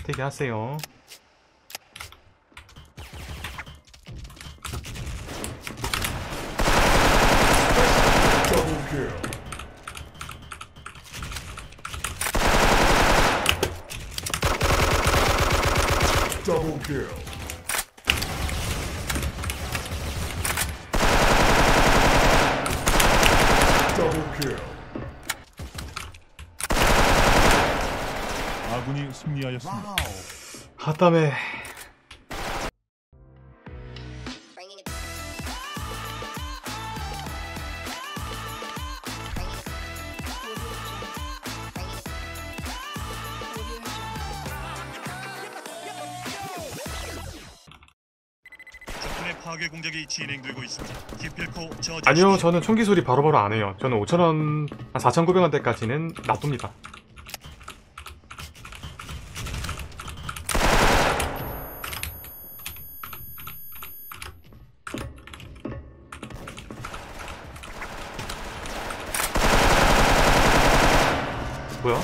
대기하세요. Double kill. Double kill. Double kill. 아군이 승리하였습니다. 하다메. 적군의 파괴 공작이 진행되고 있습니다. 기필코 저지하십시오. 아니요, 저는 총기 소리 바로바로 안 해요. 저는 5,000원, 한 4,900원대까지는 놔둡니다. 뭐야?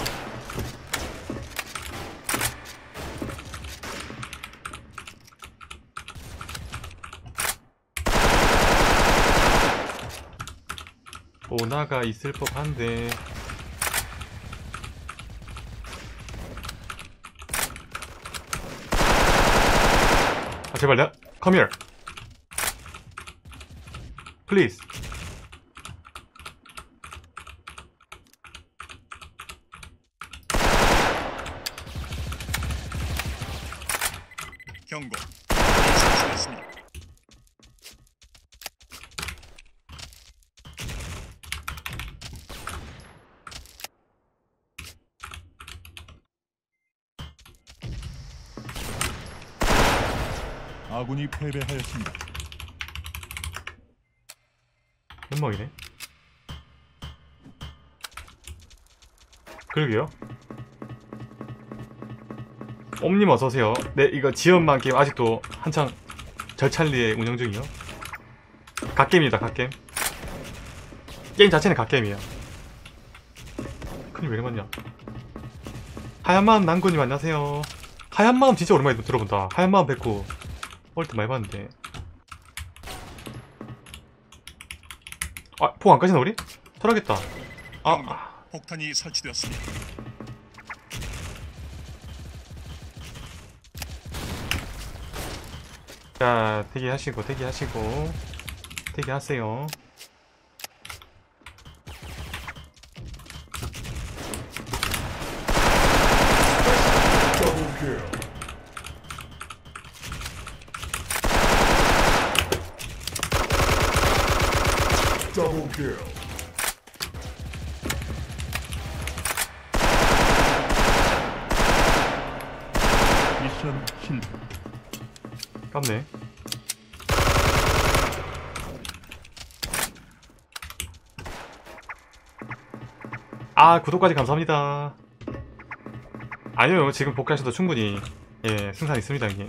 오나가 있을 법한데. 아, 제발 나 come here please. 경고. 설치됐습니다. 아군이 패배하였습니다. 햄먹이네. 그러게요. 옴님 어서오세요. 네, 이거 지연만 게임 아직도 한창 절찬리에 운영 중이요. 갓게임이다, 갓게임. 게임 자체는 갓게임이에요. 큰일 왜 이러냐. 하얀마음 난군님 안녕하세요. 하얀마음 진짜 오랜만에 들어본다. 하얀마음 뵙고 어릴 때 많이 봤는데. 아, 폭 안 까지나 우리? 털하겠다. 경고. 아, 폭탄이 설치되었습니다. 자, 대기하시고 대기하세요. Double kill. Double kill. 미션 실패. 깝네. 아, 구독까지 감사합니다. 아니요, 지금 복귀하셔도 충분히 예, 승산 있습니다. 이게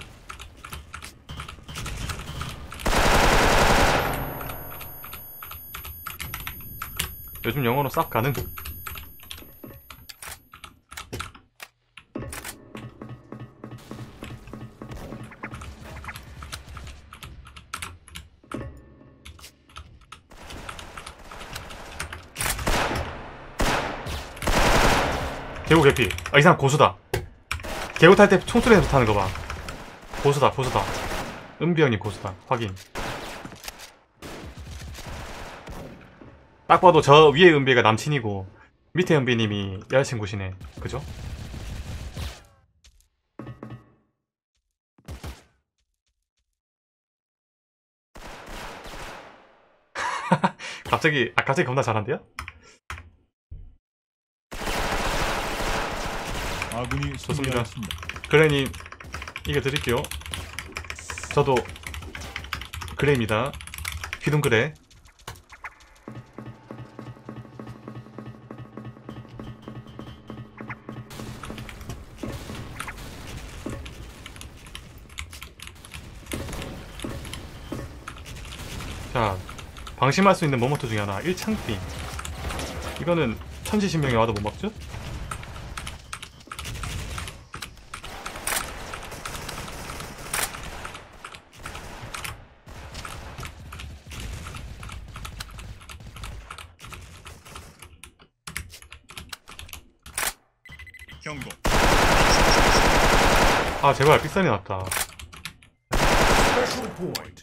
요즘 영어로 싹 가능. 개구 개피. 아, 이 사람 고수다. 개구 탈 때 총소리에서 타는 거 봐. 고수다, 고수다. 은비형님 고수다. 확인. 딱 봐도 저 위에 은비가 남친이고 밑에 은비님이 여자친구시네. 그죠? 갑자기 겁나 잘한대요? 아군이 좋습니다. 승리하였습니다. 그레님 이겨드릴게요. 저도 그레입니다. 휘둥그레. 자, 방심할 수 있는 모먼트 중에 하나, 1창빙. 이거는 천지신명에 와도 못 먹죠? 경고. 폭탄이 설치되었습니다. 아 제발 삑살이 났다. Special point.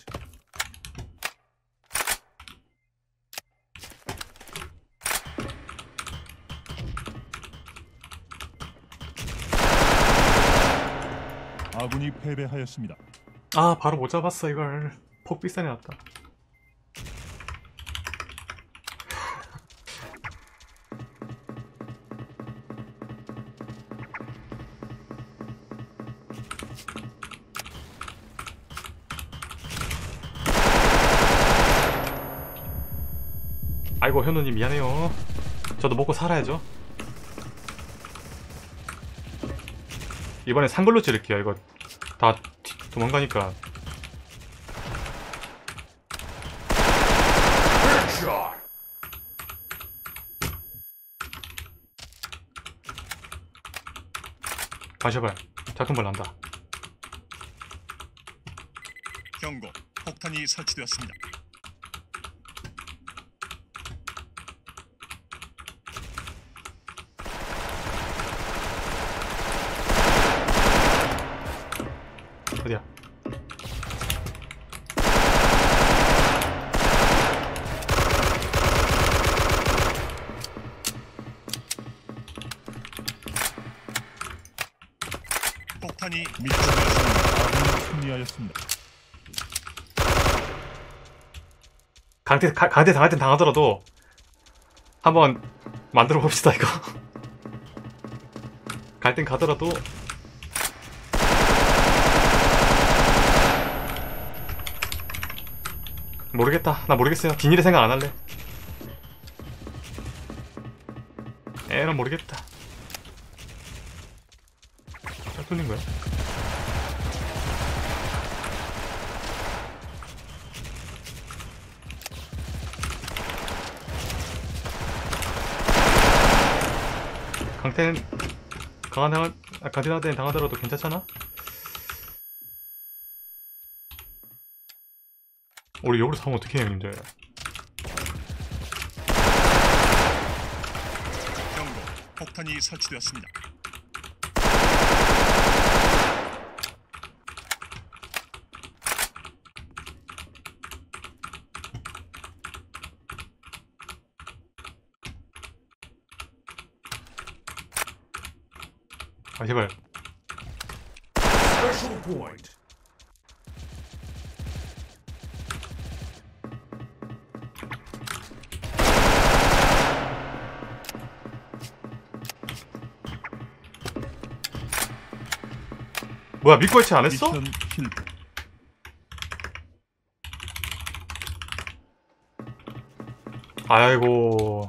아군이 패배하였습니다. 아 바로 못 잡았어 이걸. 폭 삑살이 났다. 아이고 현우님 미안해요. 저도 먹고 살아야죠. 이번엔 산걸로 찌를게요. 이거 다 도망가니까. Headshot. 다시 해봐요. 작동발 난다. 경고. 폭탄이 설치되었습니다. 어디야? 폭탄이 미션되었습니다. 아군이 승리하였습니다. 강대 당할 땐 당하더라도 한번 만들어 봅시다 이거. 갈 땐 가더라도. 모르겠다. 나 모르겠어요. 뒷일에 생각 안 할래. 에런 모르겠다. 잘 뚫린 거야? 강태는 강태한테는 당하더라도 괜찮잖아? 우리 역으로 사면 어떡해 형님들. 경고. 폭탄이 설치되었습니다. 아 제발. Special point. 뭐야 믿고 해체 안 했어? 미션 실패. 아이고.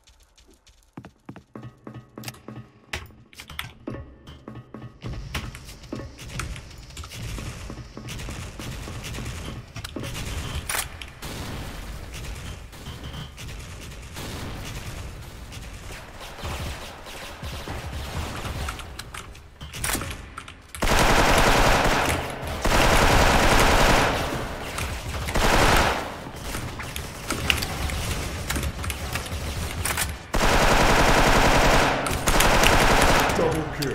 Double kill.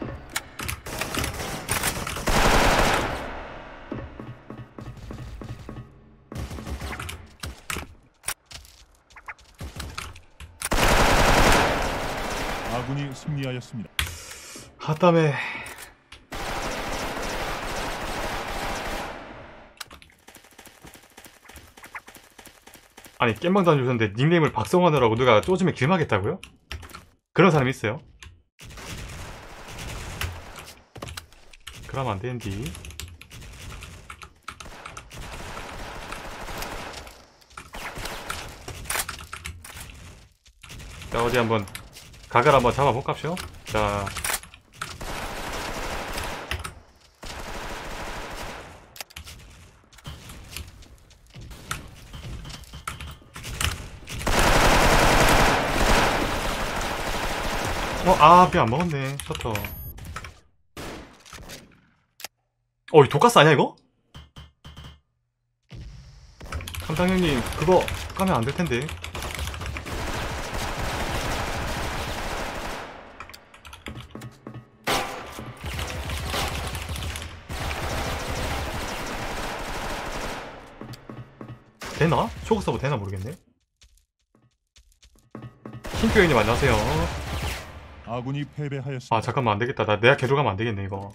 아군이 승리하였습니다. 핫담에. 아니 깻방 다니셨는데 닉네임을 박성환이라고 누가 쪼즘에 길막했다고요? 그런 사람이 있어요? 그러면 안 되는디. 자 어디 한번 각을 한번 잡아볼까쇼? 자 아, 뼈 안 먹었네, 셔터. 이 독가스 아니야, 이거? 감당형님, 그거 까면 안 될 텐데. 되나? 초급 서버 되나 모르겠네. 킹표이님 안녕하세요. 아군이 패배하였습니다. 아 잠깐만 안되겠다. 나 내가 개로 가면 안되겠네 이거.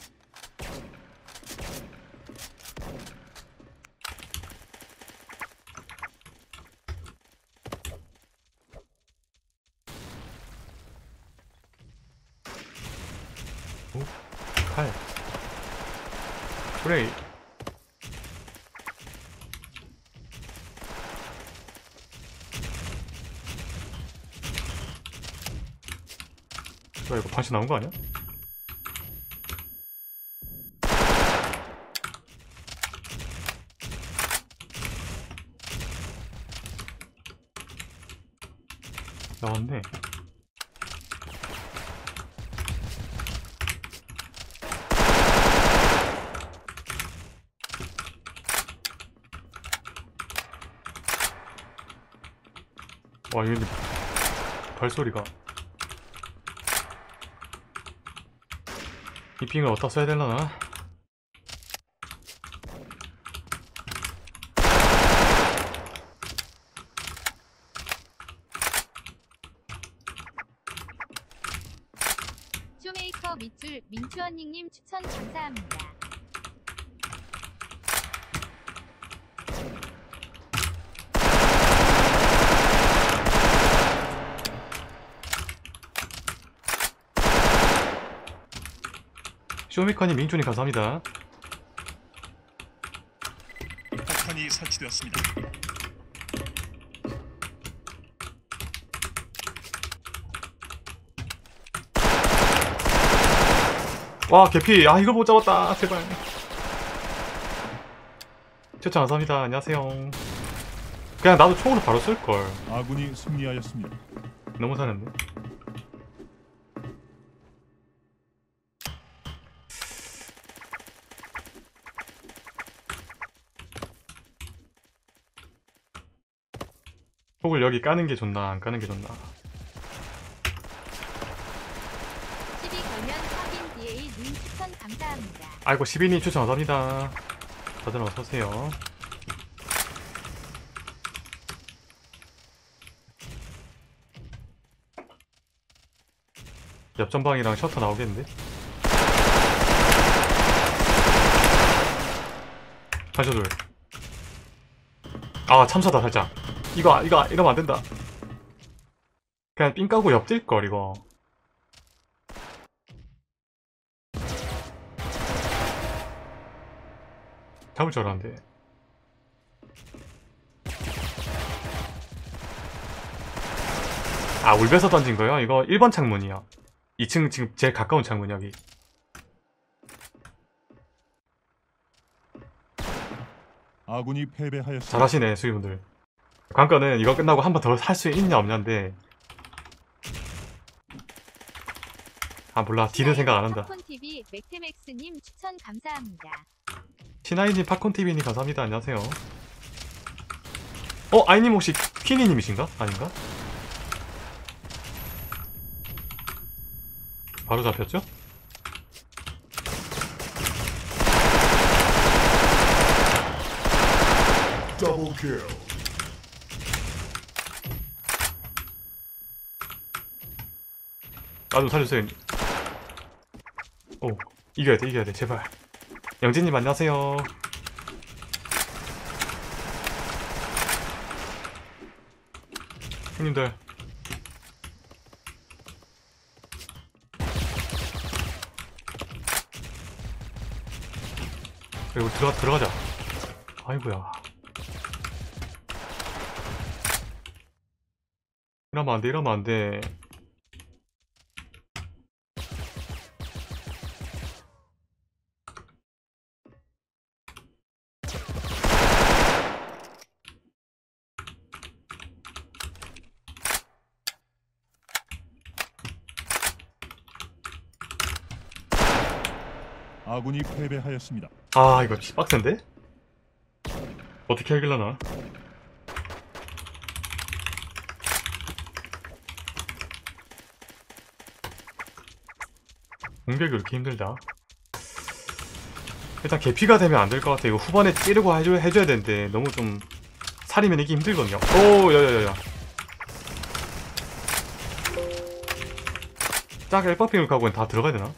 오? 칼 브레이. 이거 반시 나온 거 아니야? 나왔네. 와 이거 발소리가. 이 핑을 어디다 써야 되려나? 쇼메이커 밑줄 민추언닝님 추천 감사합니다. 쇼미커님 민준이 감사합니다. 폭탄이 설치되었습니다. 와 개피. 아 이걸 못 잡았다 제발. 추천 감사합니다. 안녕하세요. 그냥 나도 총으로 바로 쓸걸. 아군이 승리하였습니다. 너무 사는데. 폭을 여기 까는 게 좋나 안 까는 게 좋나. 12 걸면 확인 DA 님 추천 감사합니다. 아이고 12님 추천 감사합니다. 다들 어서오세요. 옆전방이랑 셔터 나오겠는데? 한셔돌. 아 참사다 살짝. 이거 이러면 안 된다. 그냥 삥 까고 옆뛸 걸 이거. 잡을 줄 알았는데. 아 울베서 던진 거요? 이거 1번 창문이요. 2층 지금 제일 가까운 창문 여기. 아군이 패배하였습니다. 잘하시네 수위분들. 관건은 이거 끝나고 한 번 더 할 수 있냐 없냐인데. 아 몰라 딜은 생각 안 한다. 팝콘TV 맥테맥스님 추천 감사합니다. 신하이님 팝콘TV님 감사합니다. 안녕하세요. 아이님 혹시 퀸이님이신가? 아닌가? 바로 잡혔죠? Double kill. 나도 살려주세요. 오 이겨야 돼 제발. 영진님 안녕하세요. 형님들 그래 우리 들어가자. 아이고야 이러면 안돼. 아군이 패배하였습니다. 아 이거 빡센데? 어떻게 하길라나? 공격이 이렇게 힘들다. 일단 개피가 되면 안 될 것 같아. 이거 후반에 찌르고 해줘야 되는데 너무 좀 살이면 이기 힘들거든요. 오, 야야야야. 짝 엘파핑을 가고는 다 들어가야 되나?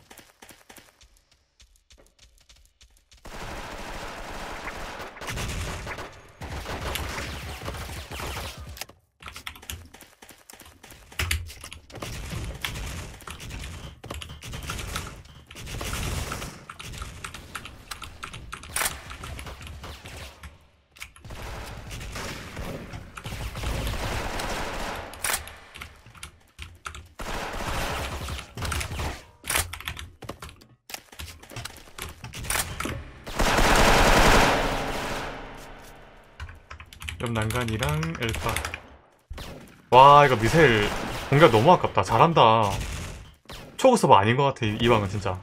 옆 난간이랑 엘파. 와, 이거 미사일 공격 너무 아깝다. 잘한다. 초고 서버 아닌 것 같아, 이 방은 진짜.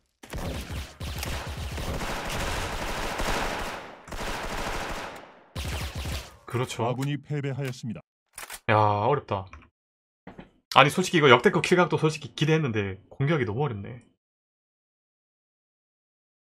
그렇죠. 아군이 패배하였습니다. 야, 어렵다. 아니, 솔직히 이거 역대급 킬각도 솔직히 기대했는데 공격이 너무 어렵네.